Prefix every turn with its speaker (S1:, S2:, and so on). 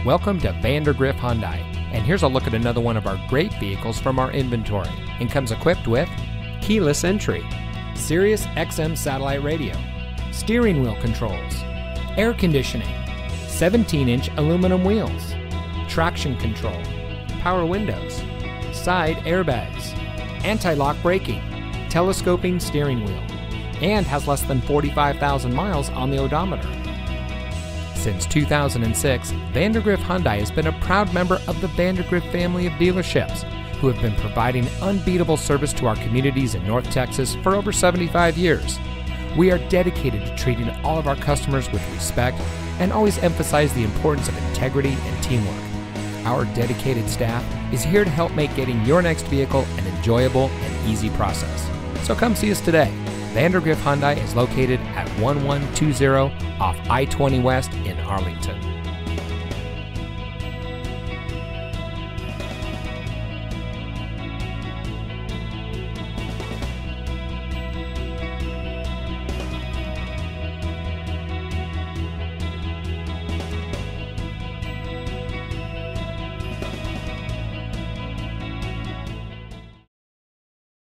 S1: Welcome to Vandergriff Hyundai, and here's a look at another one of our great vehicles from our inventory, and comes equipped with keyless entry, Sirius XM satellite radio, steering wheel controls, air conditioning, 17-inch aluminum wheels, traction control, power windows, side airbags, anti-lock braking, telescoping steering wheel, and has less than 45,000 miles on the odometer. Since 2006, Vandergriff Hyundai has been a proud member of the Vandergriff family of dealerships, who have been providing unbeatable service to our communities in North Texas for over 75 years. We are dedicated to treating all of our customers with respect and always emphasize the importance of integrity and teamwork. Our dedicated staff is here to help make getting your next vehicle an enjoyable and easy process. So come see us today. Vandergriff Hyundai is located at 1120 off I-20 West in Arlington.